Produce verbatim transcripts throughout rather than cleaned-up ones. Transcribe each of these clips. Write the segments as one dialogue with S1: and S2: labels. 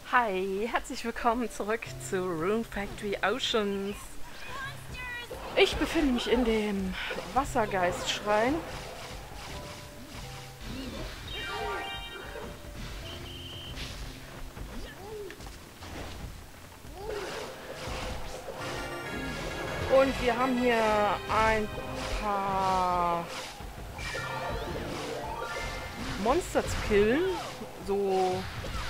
S1: Hi, herzlich willkommen zurück zu Rune Factory Oceans. Ich befinde mich in dem Wassergeistschrein. Und wir haben hier ein paar Monster zu killen. So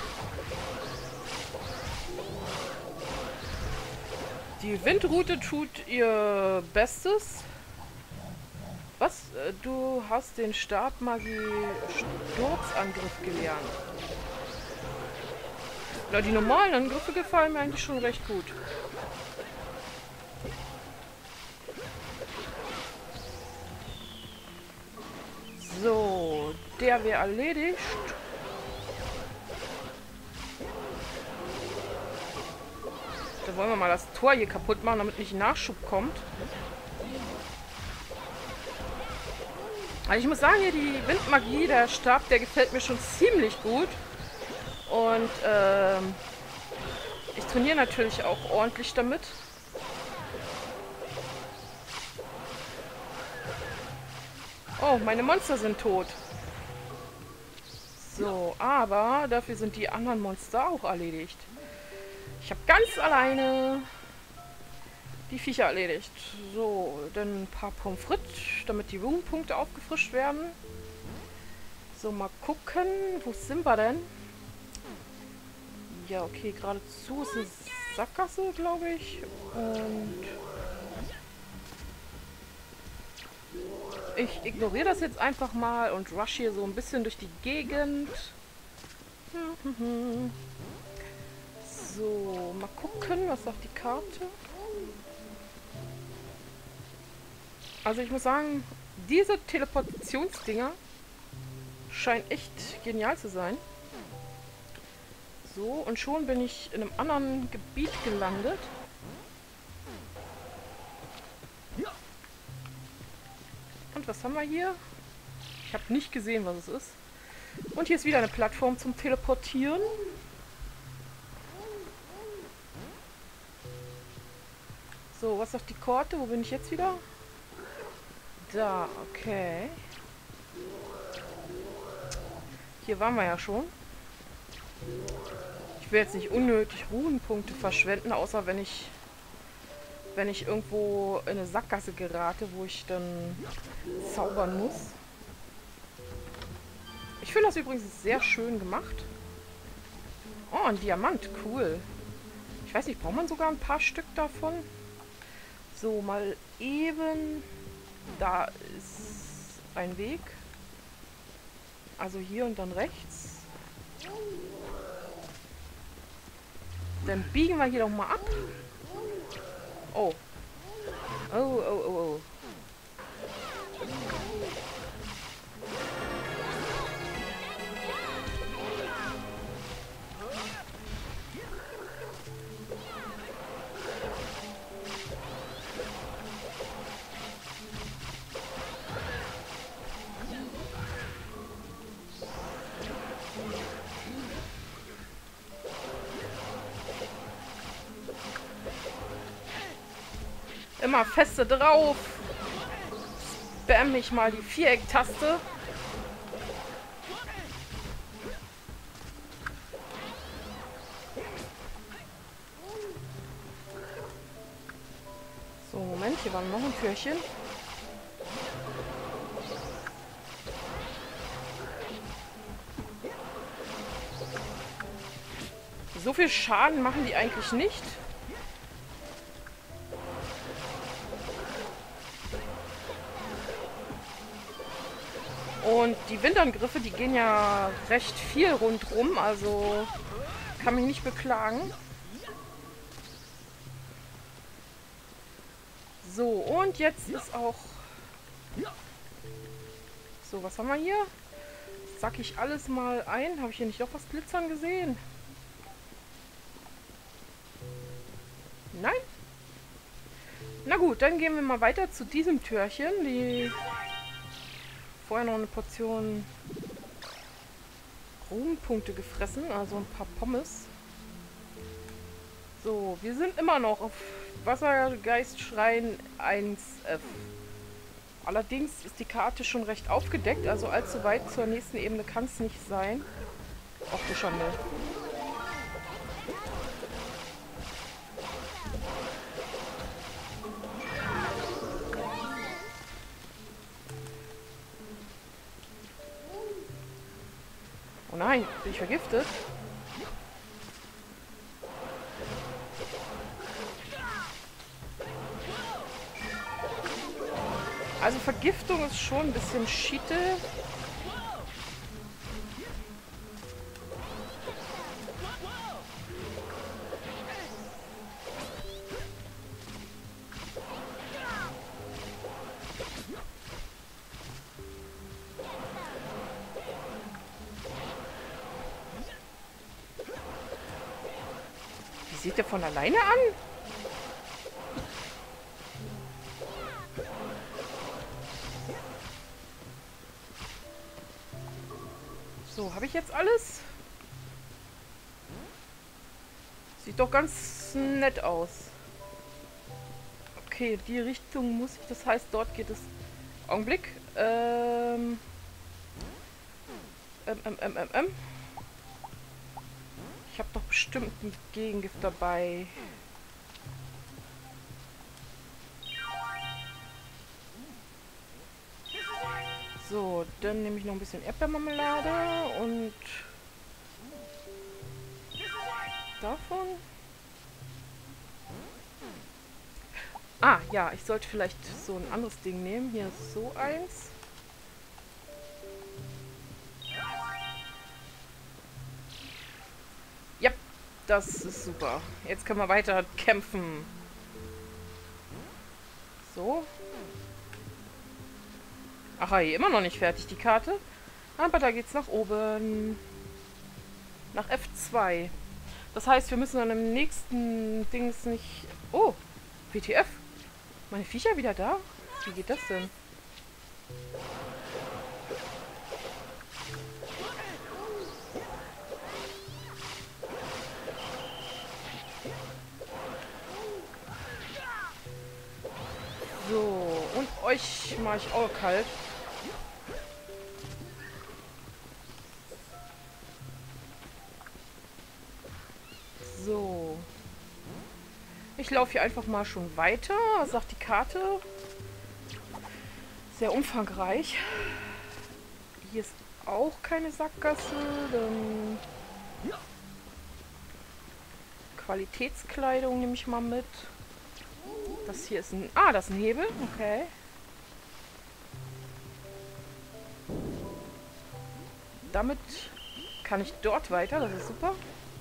S1: die Windrute tut ihr Bestes. Was? Du hast den Stabmagie-Sturzangriff gelernt. Na, die normalen Angriffe gefallen mir eigentlich schon recht gut. So, der wäre erledigt. Da wollen wir mal das Tor hier kaputt machen, damit nicht Nachschub kommt. Also ich muss sagen, hier die Windmagie, der Stab, der gefällt mir schon ziemlich gut. Und ähm, ich trainiere natürlich auch ordentlich damit. Oh, meine Monster sind tot. So, aber dafür sind die anderen Monster auch erledigt. Ich habe ganz alleine die Viecher erledigt. So, dann ein paar Pommes frites, damit die Ruhepunkte aufgefrischt werden. So, mal gucken. Wo sind wir denn? Ja, okay, geradezu ist eine Sackgasse, glaube ich. Und ich ignoriere das jetzt einfach mal und rush hier so ein bisschen durch die Gegend. So, mal gucken, was sagt die Karte? Also ich muss sagen, diese Teleportationsdinger scheinen echt genial zu sein. So, und schon bin ich in einem anderen Gebiet gelandet. Und was haben wir hier? Ich habe nicht gesehen, was es ist. Und hier ist wieder eine Plattform zum Teleportieren. So, was sagt die Karte? Wo bin ich jetzt wieder? Da, okay. Hier waren wir ja schon. Ich will jetzt nicht unnötig Ruhenpunkte verschwenden, außer wenn ich wenn ich irgendwo in eine Sackgasse gerate, wo ich dann zaubern muss. Ich finde das übrigens sehr schön gemacht. Oh, ein Diamant, cool. Ich weiß nicht, braucht man sogar ein paar Stück davon? So, mal eben. Da ist ein Weg. Also hier und dann rechts. Dann biegen wir hier doch mal ab. Oh. Oh, oh, oh, oh. Immer feste drauf. Spam ich mal die Viereck-Taste. So, Moment, hier war noch ein Türchen. So viel Schaden machen die eigentlich nicht. Und die Windangriffe, die gehen ja recht viel rundrum, also kann mich nicht beklagen. So, und jetzt ist auch... So, was haben wir hier? Sack ich alles mal ein. Habe ich hier nicht noch was glitzern gesehen? Nein? Na gut, dann gehen wir mal weiter zu diesem Türchen. Die... Vorher noch eine Portion Ruhmpunkte gefressen, also ein paar Pommes. So, wir sind immer noch auf Wassergeistschrein eins F. Allerdings ist die Karte schon recht aufgedeckt, also allzu weit zur nächsten Ebene kann es nicht sein. Ach du Schande. Oh nein, bin ich vergiftet? Also Vergiftung ist schon ein bisschen Schiete. Wie sieht der von alleine an? So, habe ich jetzt alles? Sieht doch ganz nett aus. Okay, die Richtung muss ich, das heißt, dort geht es... Augenblick. Ähm... Ähm, ähm, ähm, ähm, ähm. Ich habe doch bestimmt ein Gegengift dabei. So, dann nehme ich noch ein bisschen Erdbeermarmelade und davon. Ah, ja, ich sollte vielleicht so ein anderes Ding nehmen. Hier ist so eins. Ja, das ist super. Jetzt können wir weiter kämpfen. So. Ach, hier immer noch nicht fertig, die Karte. Aber da geht's nach oben. Nach F zwei. Das heißt, wir müssen dann im nächsten Dings nicht... Oh, W T F. Meine Viecher wieder da? Wie geht das denn? So, und euch mache ich auch kalt. So. Ich laufe hier einfach mal schon weiter. Was sagt die Karte? Sehr umfangreich. Hier ist auch keine Sackgasse. Dann Qualitätskleidung nehme ich mal mit. Das hier ist ein... Ah, das ist ein Hebel. Okay. Damit kann ich dort weiter. Das ist super.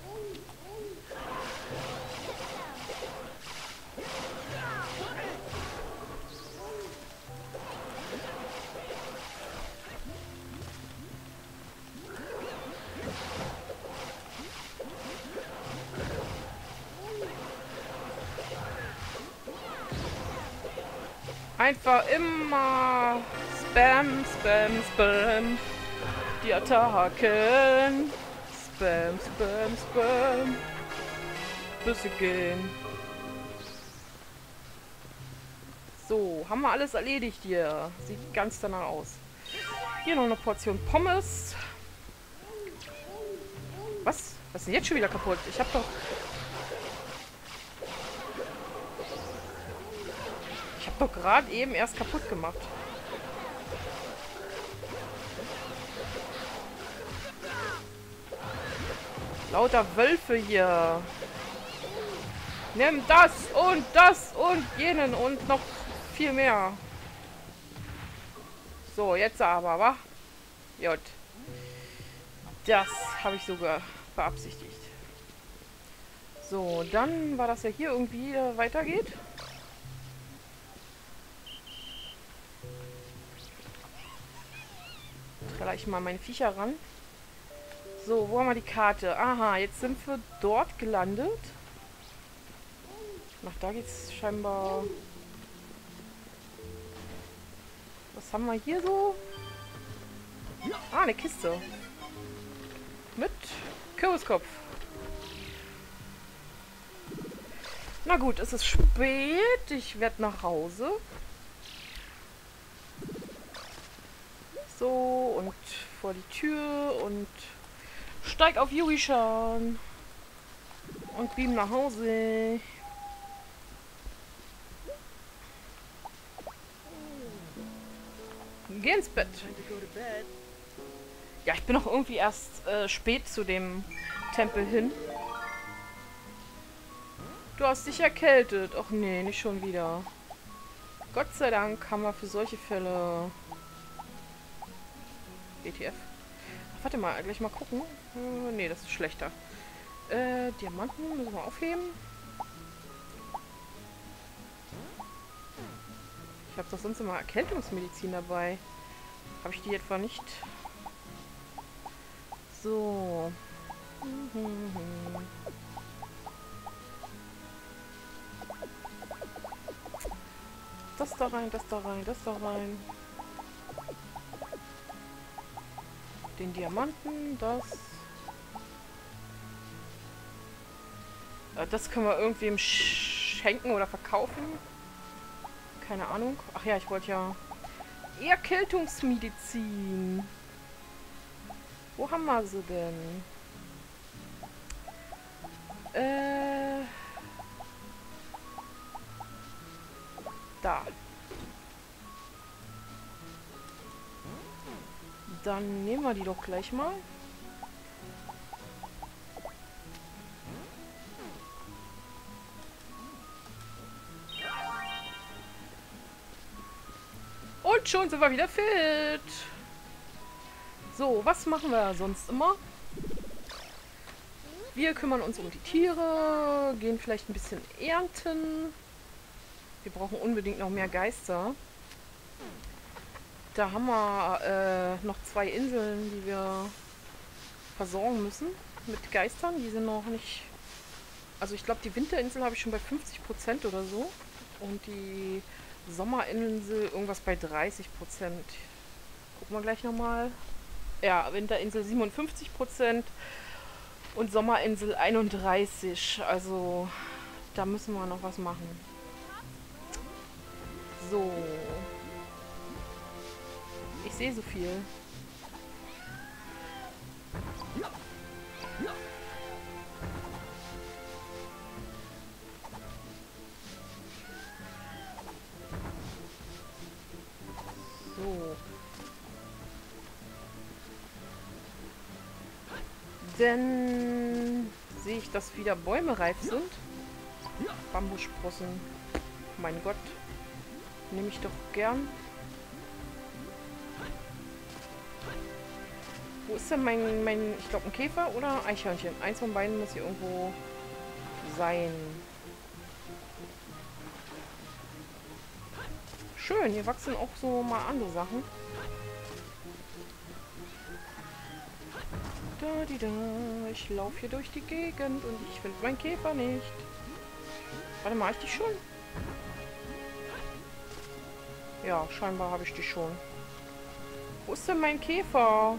S1: Einfach immer Spam, Spam, Spam. Die Attacken. Spam, Spam, Spam. Bis sie gehen. So, haben wir alles erledigt hier. Sieht ganz danach aus. Hier noch eine Portion Pommes. Was? Was ist denn jetzt schon wieder kaputt? Ich hab doch... Ich hab doch gerade eben erst kaputt gemacht. Lauter Wölfe hier. Nimm das und das und jenen und noch viel mehr. So, jetzt aber, wa? Jut. Das habe ich sogar beabsichtigt. So, dann war das ja hier irgendwie äh, weitergeht. Treller ich mal meine Viecher ran. So, wo haben wir die Karte? Aha, jetzt sind wir dort gelandet. Ach, da geht's scheinbar... Was haben wir hier so? Ah, eine Kiste. Mit Kürbiskopf. Na gut, es ist spät. Ich werde nach Hause. So, und vor die Tür und steig auf Yui-chan. Und beam nach Hause. Geh ins Bett. Ja, ich bin noch irgendwie erst äh, spät zu dem Tempel hin. Du hast dich erkältet. Ach nee, nicht schon wieder. Gott sei Dank haben wir für solche Fälle... W T F. Ach, warte mal, gleich mal gucken. Äh, nee, das ist schlechter. Äh, Diamanten müssen wir aufheben. Ich habe doch sonst immer Erkältungsmedizin dabei. Habe ich die etwa nicht? So. Das da rein, das da rein, das da rein. Den Diamanten, das. Äh, das können wir irgendwem schenken oder verkaufen. Keine Ahnung. Ach ja, ich wollte ja... Erkältungsmedizin. Wo haben wir sie denn? Äh... Da. Dann nehmen wir die doch gleich mal. Und schon sind wir wieder fit. So, was machen wir sonst immer? Wir kümmern uns um die Tiere, gehen vielleicht ein bisschen ernten. Wir brauchen unbedingt noch mehr Geister. Da haben wir äh, noch zwei Inseln, die wir versorgen müssen mit Geistern. Die sind noch nicht... Also ich glaube, die Winterinsel habe ich schon bei fünfzig Prozent oder so. Und die Sommerinsel irgendwas bei dreißig Prozent. Gucken wir gleich nochmal. Ja, Winterinsel siebenundfünfzig Prozent und Sommerinsel einunddreißig. Also da müssen wir noch was machen. So. Ich sehe so viel. So. Denn sehe ich, dass wieder Bäume reif sind. Bambussprossen. Mein Gott. Nehme ich doch gern. Wo ist denn mein, mein ich glaube ein Käfer oder Eichhörnchen? Eins von beiden muss hier irgendwo sein. Schön, hier wachsen auch so mal andere Sachen. Da, die, da. Ich laufe hier durch die Gegend und ich finde meinen Käfer nicht. Warte mal, habe ich die schon? Ja, scheinbar habe ich die schon. Wo ist denn mein Käfer?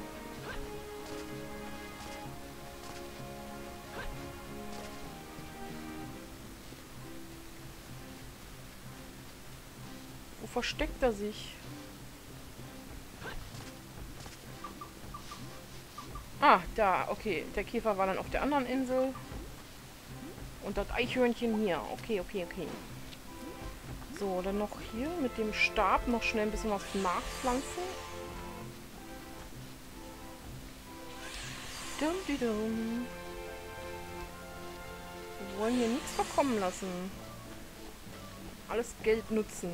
S1: Wo versteckt er sich? Ah, da, okay. Der Käfer war dann auf der anderen Insel. Und das Eichhörnchen hier. Okay, okay, okay. So, dann noch hier mit dem Stab noch schnell ein bisschen was nachpflanzen. Dum, di, dum. Wir wollen hier nichts verkommen lassen. Alles Geld nutzen.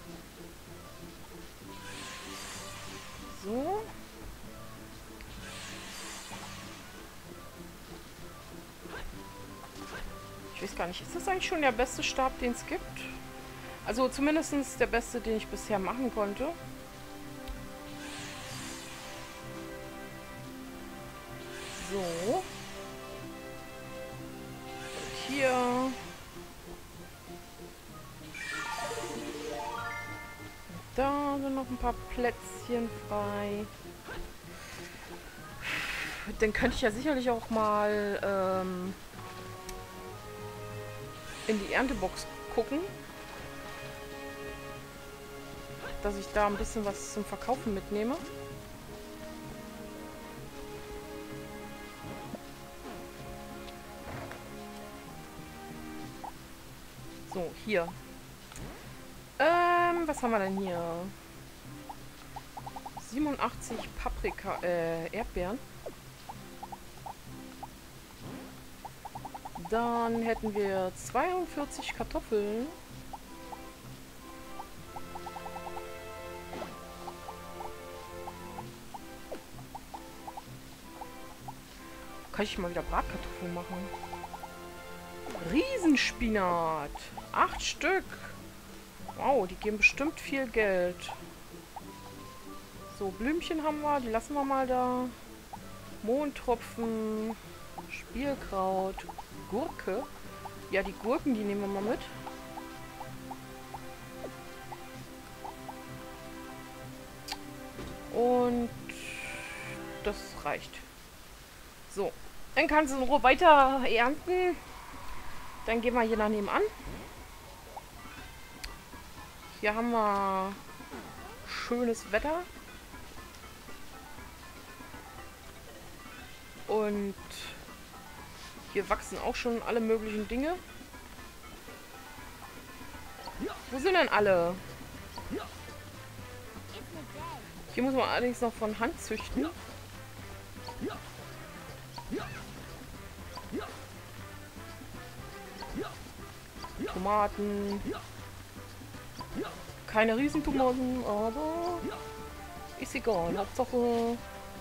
S1: So. Ich weiß gar nicht, ist das eigentlich schon der beste Stab, den es gibt? Also zumindest der beste, den ich bisher machen konnte. So. Und hier. Und da sind noch ein paar Plätzchen frei. Dann könnte ich ja sicherlich auch mal... Ähm, in die Erntebox gucken. Dass ich da ein bisschen was zum Verkaufen mitnehme. So, hier. Ähm, was haben wir denn hier? siebenundachtzig Paprika, äh, Erdbeeren. Dann hätten wir zweiundvierzig Kartoffeln. Kann ich mal wieder Bratkartoffeln machen? Riesenspinat. Acht Stück. Wow, die geben bestimmt viel Geld. So, Blümchen haben wir. Die lassen wir mal da. Mohntropfen. Spielkraut. Gurke. Ja, die Gurken, die nehmen wir mal mit. Und das reicht. So, dann kannst du in Ruhe weiter ernten. Dann gehen wir hier nach nebenan. Hier haben wir schönes Wetter. Und hier wachsen auch schon alle möglichen Dinge. Wo sind denn alle? Hier muss man allerdings noch von Hand züchten. Tomaten. Keine Riesentomaten, aber ist egal. Hauptsache...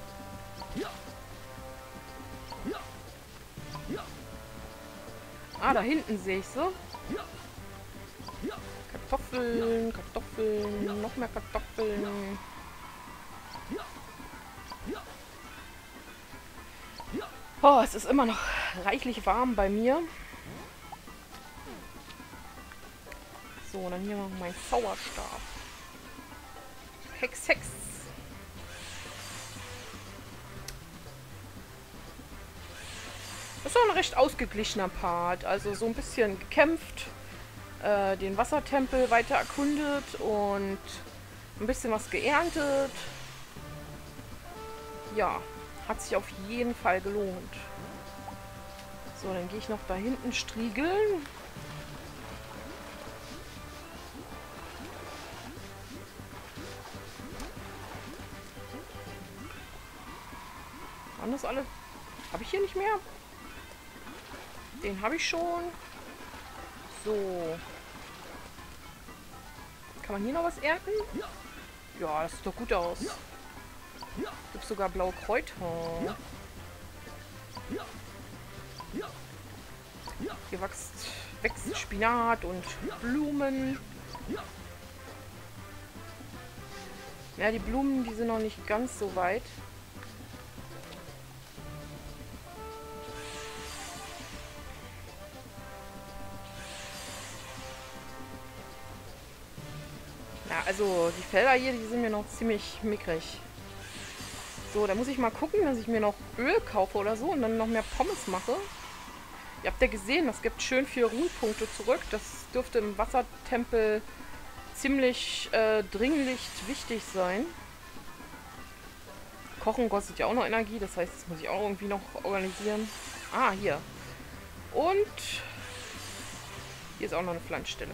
S1: Ah, da hinten sehe ich sie. Kartoffeln, Kartoffeln, noch mehr Kartoffeln. Oh, es ist immer noch reichlich warm bei mir. So, dann hier noch mein Zauberstab. Hex, Hex. Das ist auch ein recht ausgeglichener Part. Also so ein bisschen gekämpft, äh, den Wassertempel weiter erkundet und ein bisschen was geerntet. Ja, hat sich auf jeden Fall gelohnt. So, dann gehe ich noch da hinten striegeln. Waren das alle? Habe ich hier nicht mehr? Den habe ich schon. So. Kann man hier noch was ernten? Ja, das sieht doch gut aus. Gibt sogar blaue Kräuter. Hier wächst, wächst Spinat und Blumen. Ja, die Blumen, die sind noch nicht ganz so weit. Ja, also die Felder hier, die sind mir noch ziemlich mickrig. So, da muss ich mal gucken, dass ich mir noch Öl kaufe oder so und dann noch mehr Pommes mache. Ihr habt ja gesehen, das gibt schön viele Ruhepunkte zurück. Das dürfte im Wassertempel ziemlich äh, dringlich wichtig sein. Kochen kostet ja auch noch Energie, das heißt, das muss ich auch irgendwie noch organisieren. Ah, hier. Und hier ist auch noch eine Pflanzstelle.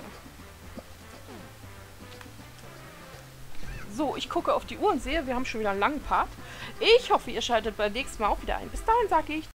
S1: So, ich gucke auf die Uhr und sehe, wir haben schon wieder einen langen Part. Ich hoffe, ihr schaltet beim nächsten Mal auch wieder ein. Bis dahin sage ich